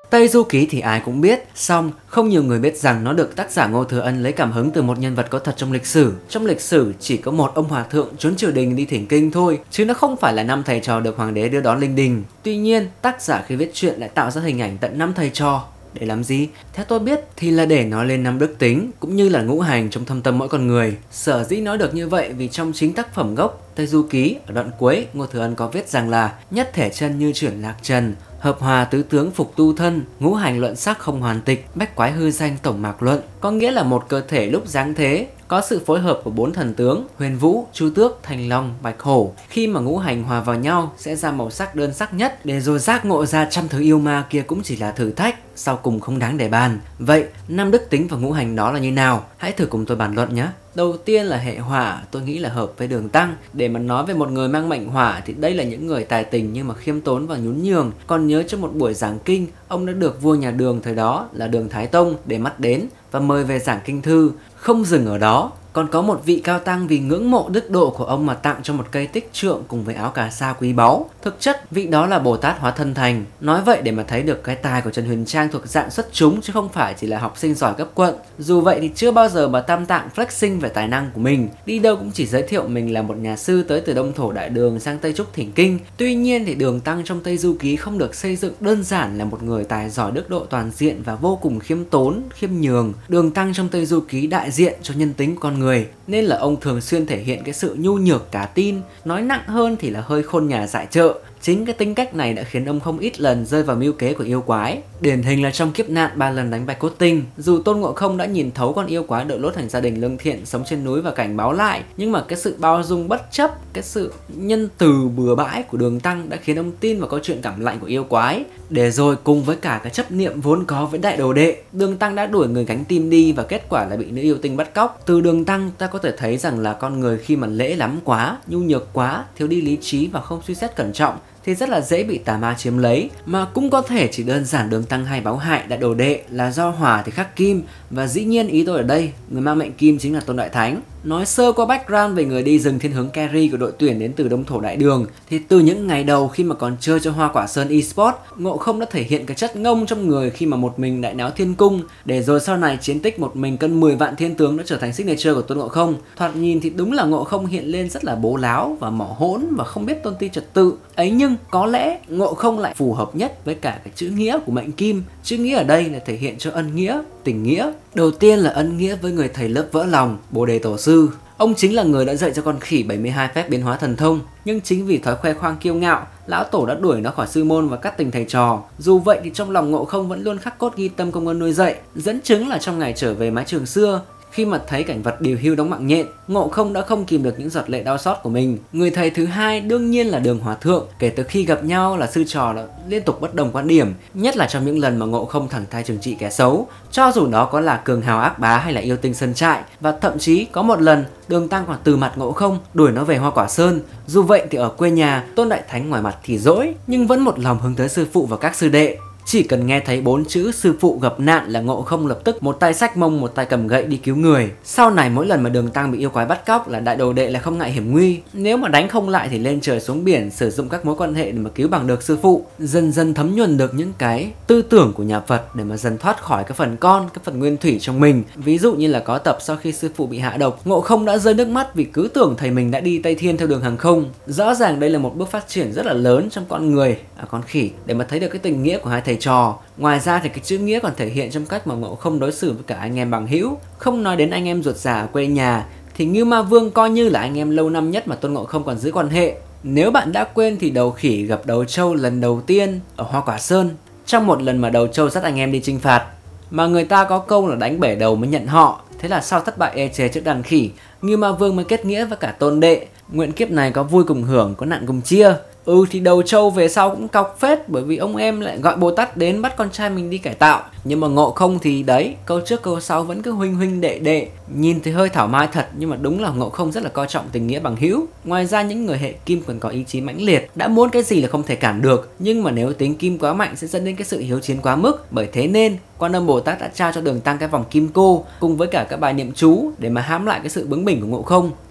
Tây Du Ký thì ai cũng biết, song không nhiều người biết rằng nó được tác giả Ngô Thừa Ân lấy cảm hứng từ một nhân vật có thật trong lịch sử. Trong lịch sử chỉ có một ông hòa thượng trốn triều đình đi thỉnh kinh thôi, chứ nó không phải là 5 thầy trò được hoàng đế đưa đón linh đình. Tuy nhiên, tác giả khi viết truyện lại tạo ra hình ảnh tận 5 thầy trò. Để làm gì? Theo tôi biết thì là để nói lên 5 đức tính cũng như là ngũ hành trong thâm tâm mỗi con người. Sở dĩ nói được như vậy vì trong chính tác phẩm gốc Tây Du Ký ở đoạn cuối, Ngô Thừa Ân có viết rằng là nhất thể chân như chuyển lạc trần, hợp hòa tứ tướng phục tu thân, ngũ hành luận sắc không hoàn tịch, bách quái hư danh tổng mạc luận. Có nghĩa là một cơ thể lúc giáng thế có sự phối hợp của 4 thần tướng Huyền Vũ, Chu Tước, Thanh Long, Bạch Hổ. Khi mà ngũ hành hòa vào nhau sẽ ra màu sắc đơn sắc nhất, để rồi giác ngộ ra trăm thứ yêu ma kia cũng chỉ là thử thách, sau cùng không đáng để bàn. Vậy 5 đức tính và ngũ hành đó là như nào? Hãy thử cùng tôi bàn luận nhé. Đầu tiên là hệ hỏa, tôi nghĩ là hợp với Đường Tăng. Để mà nói về một người mang mệnh hỏa thì đây là những người tài tình nhưng mà khiêm tốn và nhún nhường. Còn nhớ trong một buổi giảng kinh, ông đã được vua nhà Đường thời đó là Đường Thái Tông để mắt đến và mời về giảng kinh thư. Không dừng ở đó, còn có một vị cao tăng vì ngưỡng mộ đức độ của ông mà tặng cho một cây tích trượng cùng với áo cà sa quý báu. Thực chất vị đó là Bồ Tát hóa thân thành. Nói vậy để mà thấy được cái tài của Trần Huyền Trang thuộc dạng xuất chúng chứ không phải chỉ là học sinh giỏi cấp quận. Dù vậy thì chưa bao giờ mà Tam Tạng flexing về tài năng của mình, đi đâu cũng chỉ giới thiệu mình là một nhà sư tới từ Đông Thổ Đại Đường sang Tây Trúc thỉnh kinh. Tuy nhiên thì Đường Tăng trong Tây Du Ký không được xây dựng đơn giản là một người tài giỏi đức độ toàn diện và vô cùng khiêm tốn, khiêm nhường. Đường Tăng trong Tây Du Ký đại diện cho nhân tính của con người, nên là ông thường xuyên thể hiện cái sự nhu nhược cá tin, nói nặng hơn thì là hơi khôn nhà dại chợ. Chính cái tính cách này đã khiến ông không ít lần rơi vào mưu kế của yêu quái. Điển hình là trong kiếp nạn 3 lần đánh Bạch Cốt Tinh, dù Tôn Ngộ Không đã nhìn thấu con yêu quái đội lốt thành gia đình lương thiện sống trên núi và cảnh báo lại, nhưng mà cái sự bao dung bất chấp, cái sự nhân từ bừa bãi của Đường Tăng đã khiến ông tin vào câu chuyện cảm lạnh của yêu quái. Để rồi cùng với cả cái chấp niệm vốn có với đại đồ đệ, Đường Tăng đã đuổi người gánh tim đi và kết quả là bị nữ yêu tinh bắt cóc. Từ Đường Tăng ta có thể thấy rằng là con người khi mà lễ lắm quá, nhu nhược quá, thiếu đi lý trí và không suy xét cẩn trọng thì rất là dễ bị tà ma chiếm lấy. Mà cũng có thể chỉ đơn giản Đường Tăng hay báo hại đại đồ đệ là do hỏa thì khắc kim, và dĩ nhiên ý tôi ở đây người mang mệnh kim chính là Tôn Đại Thánh. Nói sơ qua background về người đi rừng thiên hướng carry của đội tuyển đến từ Đông Thổ Đại Đường, thì từ những ngày đầu khi mà còn chơi cho Hoa Quả Sơn Esports, Ngộ Không đã thể hiện cái chất ngông trong người khi mà một mình đại náo thiên cung, để rồi sau này chiến tích một mình cân 10 vạn thiên tướng đã trở thành signature của Tôn Ngộ Không. Thoạt nhìn thì đúng là Ngộ Không hiện lên rất là bố láo và mỏ hỗn và không biết tôn ti trật tự ấy, nhưng có lẽ Ngộ Không lại phù hợp nhất với cả cái chữ nghĩa của mệnh kim. Chữ nghĩa ở đây là thể hiện cho ân nghĩa, tình nghĩa. Đầu tiên là ân nghĩa với người thầy lớp vỡ lòng, Bồ Đề Tổ Sư. Ông chính là người đã dạy cho con khỉ 72 phép biến hóa thần thông, nhưng chính vì thói khoe khoang kiêu ngạo, lão tổ đã đuổi nó khỏi sư môn và cắt tình thầy trò. Dù vậy thì trong lòng Ngộ Không vẫn luôn khắc cốt ghi tâm công ơn nuôi dạy, dẫn chứng là trong ngày trở về mái trường xưa, khi mà thấy cảnh vật điều hưu đóng mạng nhện, Ngộ Không đã không kìm được những giọt lệ đau xót của mình. Người thầy thứ hai đương nhiên là Đường Hòa Thượng. Kể từ khi gặp nhau là sư trò đã liên tục bất đồng quan điểm, nhất là trong những lần mà Ngộ Không thẳng tay trừng trị kẻ xấu, cho dù đó có là cường hào ác bá hay là yêu tinh sơn trại. Và thậm chí có một lần Đường Tăng còn từ mặt Ngộ Không đuổi nó về Hoa Quả Sơn. Dù vậy thì ở quê nhà, Tôn Đại Thánh ngoài mặt thì dỗi nhưng vẫn một lòng hướng tới sư phụ và các sư đệ. Chỉ cần nghe thấy 4 chữ sư phụ gặp nạn là Ngộ Không lập tức một tay xách mông, một tay cầm gậy đi cứu người. Sau này mỗi lần mà Đường Tăng bị yêu quái bắt cóc là đại đồ đệ là không ngại hiểm nguy, nếu mà đánh không lại thì lên trời xuống biển, sử dụng các mối quan hệ để mà cứu bằng được sư phụ. Dần dần thấm nhuần được những cái tư tưởng của nhà Phật để mà dần thoát khỏi cái phần con, cái phần nguyên thủy trong mình. Ví dụ như là có tập sau khi sư phụ bị hạ độc, Ngộ Không đã rơi nước mắt vì cứ tưởng thầy mình đã đi Tây Thiên theo đường hàng không. Rõ ràng đây là một bước phát triển rất là lớn trong con người, con khỉ, để mà thấy được cái tình nghĩa của hai thầy trò. Ngoài ra thì cái chữ nghĩa còn thể hiện trong cách mà Ngộ Không đối xử với cả anh em bằng hữu. Không nói đến anh em ruột già ở quê nhà thì Ngưu Ma Vương coi như là anh em lâu năm nhất mà Tôn Ngộ Không còn giữ quan hệ. Nếu bạn đã quên thì Đầu Khỉ gặp Đầu Trâu lần đầu tiên ở Hoa Quả Sơn, trong một lần mà Đầu Trâu dắt anh em đi chinh phạt, mà người ta có câu là đánh bể đầu mới nhận họ. Thế là sau thất bại ê chề trước đàn khỉ, Ngưu Ma Vương mới kết nghĩa với cả Tôn Đệ, nguyện kiếp này có vui cùng hưởng, có nạn cùng chia. Thì Đầu Trâu về sau cũng cọc phết, bởi vì ông em lại gọi Bồ Tát đến bắt con trai mình đi cải tạo. Nhưng mà Ngộ Không thì đấy, câu trước câu sau vẫn cứ huynh huynh đệ đệ, nhìn thì hơi thảo mai thật, nhưng mà đúng là Ngộ Không rất là coi trọng tình nghĩa bằng hữu. Ngoài ra những người hệ kim còn có ý chí mãnh liệt, đã muốn cái gì là không thể cản được, nhưng mà nếu tính kim quá mạnh sẽ dẫn đến cái sự hiếu chiến quá mức. Bởi thế nên Quan Âm Bồ Tát đã trao cho Đường Tăng cái vòng kim cô cùng với cả các bài niệm chú để mà hãm lại cái sự bướng bỉnh của Ngộ Không.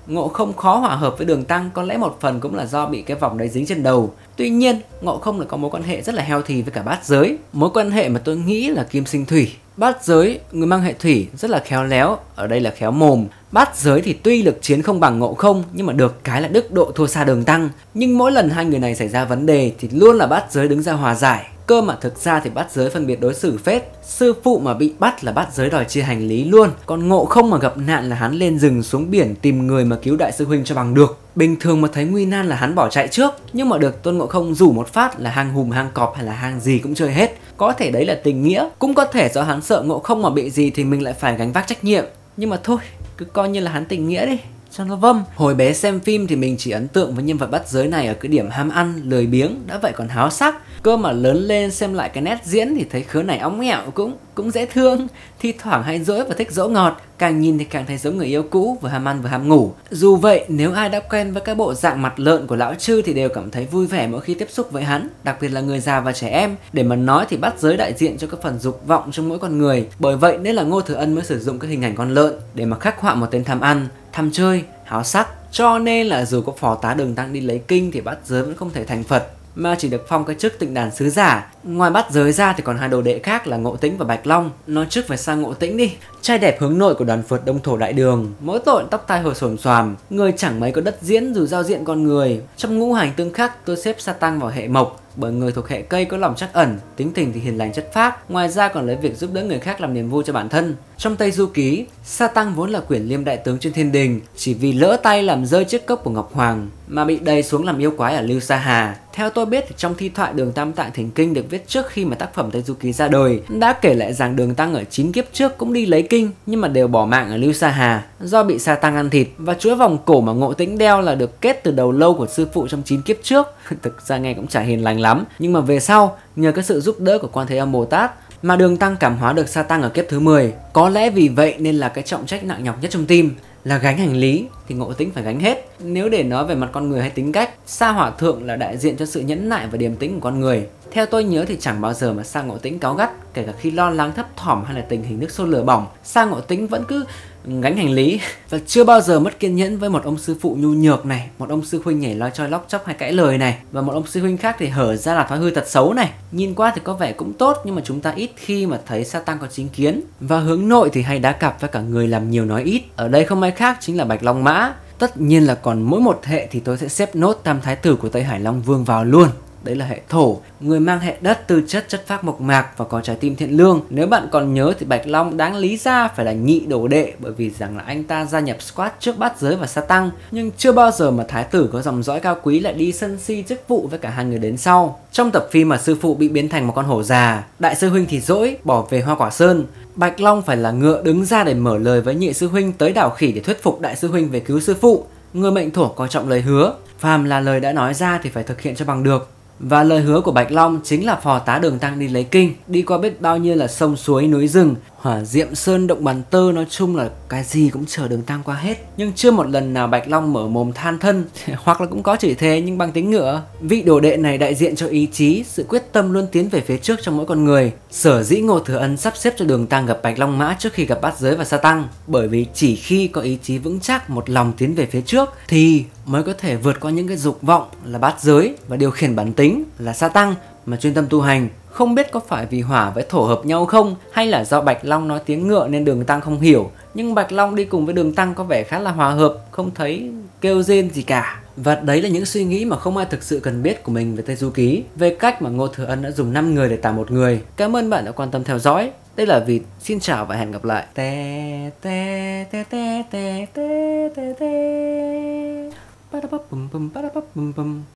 Ngộ Không khó hòa hợp với Đường Tăng có lẽ một phần cũng là do bị cái vòng đấy dính trên đầu. Tuy nhiên, Ngộ Không là có mối quan hệ rất là healthy với cả Bát Giới. Mối quan hệ mà tôi nghĩ là kim sinh thủy. Bát Giới, người mang hệ thủy rất là khéo léo, ở đây là khéo mồm. Bát Giới thì tuy lực chiến không bằng Ngộ Không, nhưng mà được cái là đức độ thua xa Đường Tăng. Nhưng mỗi lần hai người này xảy ra vấn đề thì luôn là Bát Giới đứng ra hòa giải. Cơ mà thực ra thì Bát Giới phân biệt đối xử phết. Sư phụ mà bị bắt là Bát Giới đòi chia hành lý luôn. Còn Ngộ Không mà gặp nạn là hắn lên rừng xuống biển tìm người mà cứu đại sư huynh cho bằng được. Bình thường mà thấy nguy nan là hắn bỏ chạy trước, nhưng mà được Tôn Ngộ Không rủ một phát là hang hùm hang cọp hay là hang gì cũng chơi hết. Có thể đấy là tình nghĩa, cũng có thể do hắn sợ Ngộ Không mà bị gì thì mình lại phải gánh vác trách nhiệm. Nhưng mà thôi, cứ coi như là hắn tình nghĩa đi cho nó vâm. Hồi bé xem phim thì mình chỉ ấn tượng với nhân vật Bát Giới này ở cái điểm ham ăn, lười biếng, đã vậy còn háo sắc. Cơ mà lớn lên xem lại cái nét diễn thì thấy khứa này óng ẹo cũng dễ thương, thi thoảng hay dỗi và thích dỗ ngọt, càng nhìn thì càng thấy giống người yêu cũ, vừa ham ăn vừa ham ngủ. Dù vậy, nếu ai đã quen với cái bộ dạng mặt lợn của lão Chư thì đều cảm thấy vui vẻ mỗi khi tiếp xúc với hắn, đặc biệt là người già và trẻ em. Để mà nói thì Bát Giới đại diện cho cái phần dục vọng trong mỗi con người, bởi vậy nên là Ngô Thừa Ân mới sử dụng cái hình ảnh con lợn để mà khắc họa một tên tham ăn, tham chơi, háo sắc. Cho nên là dù có phò tá Đường Tăng đi lấy kinh thì Bát Giới vẫn không thể thành Phật, mà chỉ được phong cái chức tịnh đàn sứ giả. Ngoài Bát Giới ra thì còn hai đồ đệ khác là Ngộ Tĩnh và Bạch Long. Nói trước về sang Ngộ Tĩnh đi. Trai đẹp hướng nội của đoàn phượt Đông Thổ Đại Đường, mỗi tội tóc tai hồi xồm xoàm, người chẳng mấy có đất diễn dù giao diện con người. Trong ngũ hành tương khắc tôi xếp Sa Tăng vào hệ mộc, bởi người thuộc hệ cây có lòng trắc ẩn, tính tình thì hiền lành chất phác, ngoài ra còn lấy việc giúp đỡ người khác làm niềm vui cho bản thân. Trong Tây Du Ký, Sa Tăng vốn là quyển liêm đại tướng trên thiên đình, chỉ vì lỡ tay làm rơi chiếc cốc của Ngọc Hoàng mà bị đầy xuống làm yêu quái ở Lưu Sa Hà. Theo tôi biết thì trong thi thoại Đường Tam Tạng Thỉnh Kinh được viết trước khi mà tác phẩm Tây Du Ký ra đời đã kể lại rằng Đường Tăng ở 9 kiếp trước cũng đi lấy kinh nhưng mà đều bỏ mạng ở Lưu Sa Hà do bị Sa Tăng ăn thịt, và chuỗi vòng cổ mà Ngộ Tĩnh đeo là được kết từ đầu lâu của sư phụ trong 9 kiếp trước. Thực ra nghe cũng chả hiền lành lắm, nhưng mà về sau nhờ cái sự giúp đỡ của Quan Thế Âm Bồ Tát mà Đường Tăng cảm hóa được Sa Tăng ở kiếp thứ 10. Có lẽ vì vậy nên là cái trọng trách nặng nhọc nhất trong team là gánh hành lý thì Ngộ Tĩnh phải gánh hết. Nếu để nói về mặt con người hay tính cách, Sa Hỏa Thượng là đại diện cho sự nhẫn nại và điềm tĩnh của con người. Theo tôi nhớ thì chẳng bao giờ mà Sa Ngộ Tĩnh cáu gắt, kể cả khi lo lắng thấp thỏm hay là tình hình nước sôi lửa bỏng, Sa Ngộ Tĩnh vẫn cứ gánh hành lý và chưa bao giờ mất kiên nhẫn với một ông sư phụ nhu nhược này, một ông sư huynh nhảy loi choi lóc chóc hay cãi lời này, và một ông sư huynh khác thì hở ra là thói hư tật xấu này. Nhìn qua thì có vẻ cũng tốt nhưng mà chúng ta ít khi mà thấy Sa Tăng có chính kiến. Và hướng nội thì hay đá cặp với cả người làm nhiều nói ít, ở đây không ai khác chính là Bạch Long Mã. Tất nhiên là còn mỗi một hệ thì tôi sẽ xếp nốt Tam Thái Tử của Tây Hải Long Vương vào luôn. Đấy là hệ thổ, người mang hệ đất, tư chất chất phác mộc mạc và có trái tim thiện lương. Nếu bạn còn nhớ thì Bạch Long đáng lý ra phải là nhị đồ đệ, bởi vì rằng là anh ta gia nhập squad trước Bát Giới và Sa Tăng, nhưng chưa bao giờ mà thái tử có dòng dõi cao quý lại đi sân si chức vụ với cả hai người đến sau. Trong tập phim mà sư phụ bị biến thành một con hổ già, đại sư huynh thì dỗi bỏ về Hoa Quả Sơn, Bạch Long phải là ngựa đứng ra để mở lời với nhị sư huynh tới đảo khỉ để thuyết phục đại sư huynh về cứu sư phụ. Người mệnh thổ coi trọng lời hứa, phàm là lời đã nói ra thì phải thực hiện cho bằng được. Và lời hứa của Bạch Long chính là phò tá Đường Tăng đi lấy kinh, đi qua biết bao nhiêu là sông suối núi rừng, hỏa diệm sơn động bàn tơ, nói chung là cái gì cũng chờ Đường Tăng qua hết. Nhưng chưa một lần nào Bạch Long mở mồm than thân hoặc là cũng có chửi thề nhưng bằng tính ngựa. Vị đồ đệ này đại diện cho ý chí, sự quyết tâm luôn tiến về phía trước trong mỗi con người. Sở dĩ Ngô Thừa Ân sắp xếp cho Đường Tăng gặp Bạch Long Mã trước khi gặp Bát Giới và Sa Tăng, bởi vì chỉ khi có ý chí vững chắc, một lòng tiến về phía trước thì mới có thể vượt qua những cái dục vọng là Bát Giới và điều khiển bản tính là Sa Tăng mà chuyên tâm tu hành. Không biết có phải vì hỏa với thổ hợp nhau không, hay là do Bạch Long nói tiếng ngựa nên Đường Tăng không hiểu, nhưng Bạch Long đi cùng với Đường Tăng có vẻ khá là hòa hợp, không thấy kêu rên gì cả. Và đấy là những suy nghĩ mà không ai thực sự cần biết của mình về Tây Du Ký, về cách mà Ngô Thừa Ân đã dùng 5 người để tả một người. Cảm ơn bạn đã quan tâm theo dõi. Đây là Vịt, xin chào và hẹn gặp lại. Te te te te te te te te.